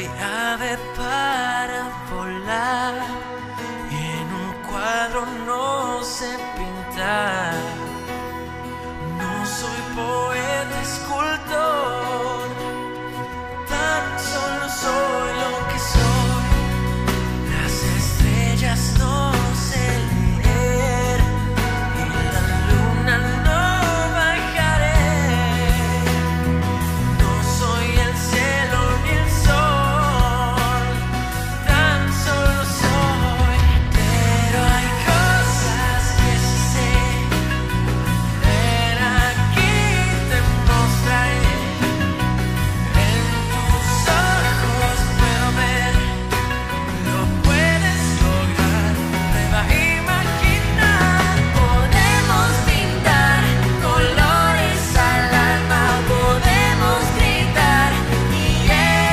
soy ave para volar y en un cuadro no sé pintar. No soy poeta, escultor, tan solo soy lo que soy. Las estrellas no sé leer y la luna no bajaré. No soy el cielo ni el sol, tan solo soy. Pero hay cosas que sí sé. Ven aquí, te mostraré. En tus ojos puedo ver. Lo puedes lograr, prueba a imaginar. Podemos pintar colores al alma, podemos gritar y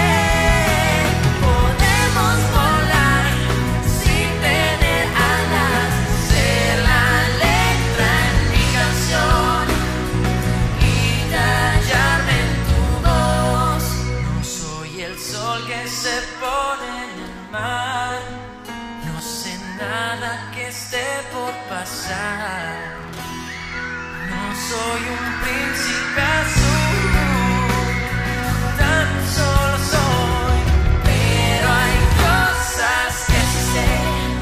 podemos volar sin tener alas, ser la letra en mi canción y tallarme en tu voz. No soy el sol que se pone en el mar, no sé nada que esté por pasar. No soy un príncipe azul, tan solo soy. Pero hay cosas que sí sé.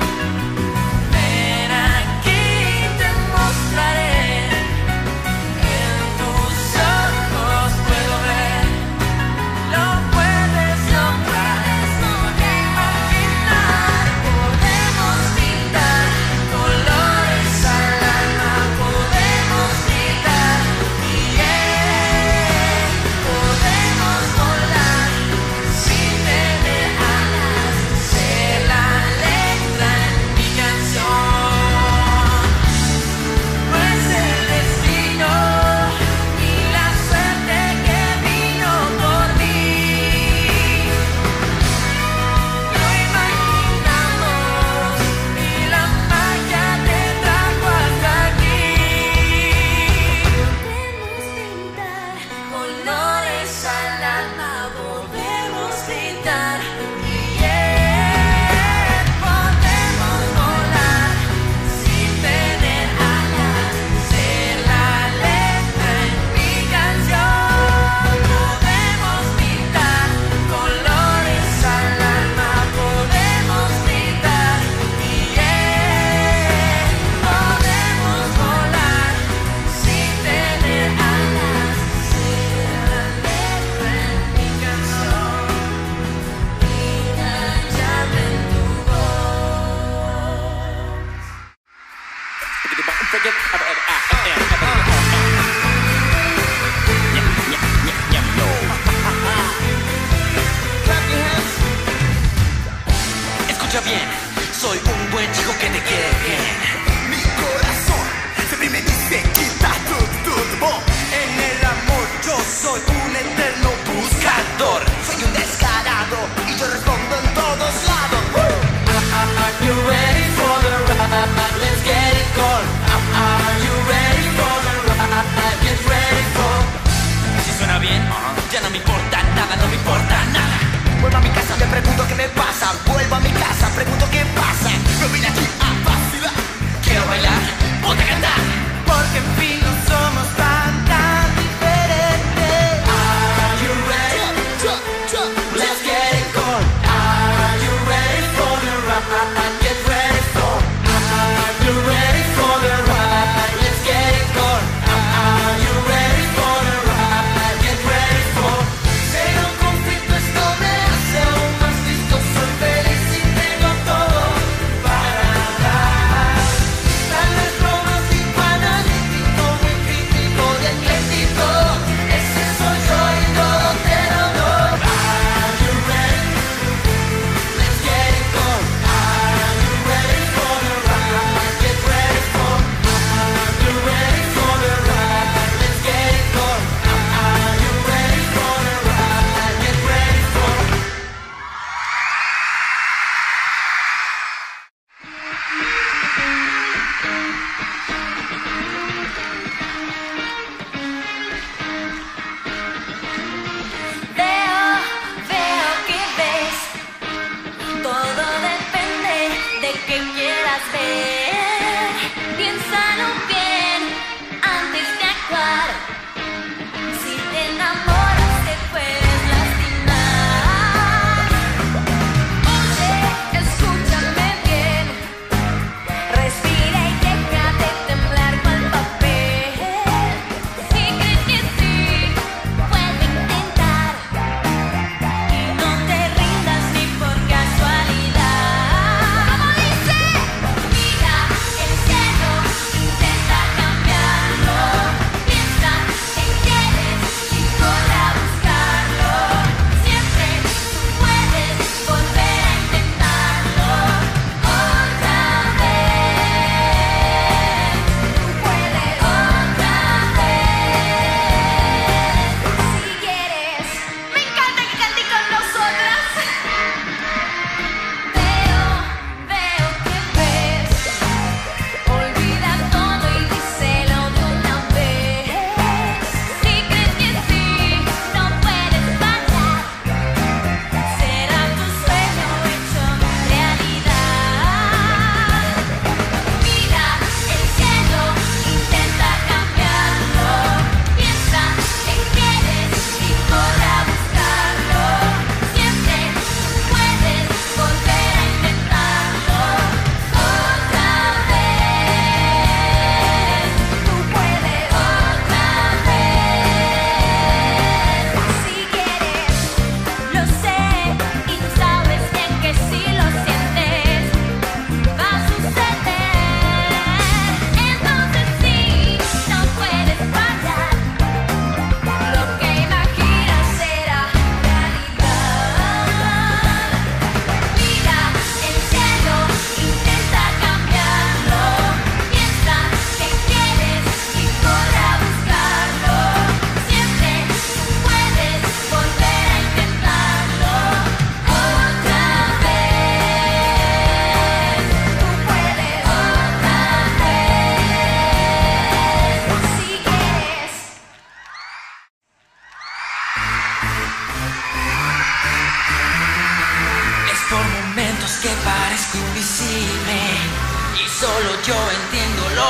Ven aquí, te mostraré. En tus ojos puedo ver. Lo puedes lograr, imaginar. Podemos pintar colores al alma, podemos gritar y podemos volar sin tener alas, ser la letra en mi canción. No es el destino ni la suerte que vino por mí. Lo imaginamos y la magia te trajo hasta aquí. Podemos pintar colores al alma, podemos gritar y podemos volar sin tener alas, ser la letra en mi canción. Podemos pintar colores al alma, podemos gritar y podemos volar sin tener alas, ser la letra en mi canción y tallarme en tu Escucha bien, soy un buen chico que te quiere bien. Mi corazón siempre me dice quita todo. En el amor yo soy un eterno buscador. Soy un descarado y yo respondo en todos lados. Are you ready for the ride? Let's get it going. Are you ready for the ride? Get ready for. Si suena bien, ya no me importa nada, no me importa nada. Vuelvo a mi casa, le pregunto qué me pasa. Vuelvo a mi casa, pregunto qué pasa. No vine aquí a vacilar. Quiero bailar, ponte a cantar. Porque en fin no somos tan diferentes. Are you ready? Let's get it going. Are you ready for the ride? Get ready for. Are you ready for the ride? Let's get it going. Are you ready for the ride? Get ready for. Ser un conflicto esto me hace aún más listo. Soy feliz y tengo todo para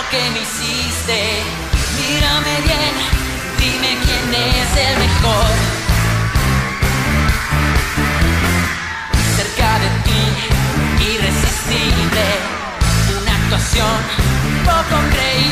que me hiciste. Mírame bien, dime quién es el mejor. Cerca de ti, irresistible, una actuación poco creíble.